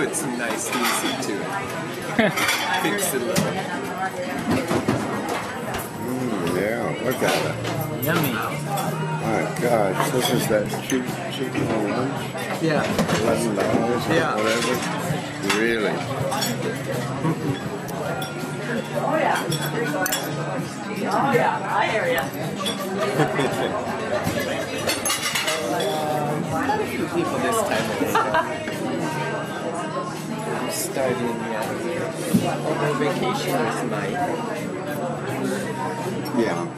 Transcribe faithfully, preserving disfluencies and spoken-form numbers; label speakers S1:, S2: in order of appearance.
S1: put some nice things into it. Fix it a little.
S2: Mm, yeah, look at it.
S3: Yummy.
S2: My gosh, this is that cheap, cheap little lunch.
S1: Yeah.
S2: eleven dollars or
S1: Yeah.
S2: whatever. Really?
S4: Oh yeah. Oh yeah, I hear ya.
S1: Quite a few people this time of day. I'm starting, yeah. Although vacationers might.
S2: Yeah.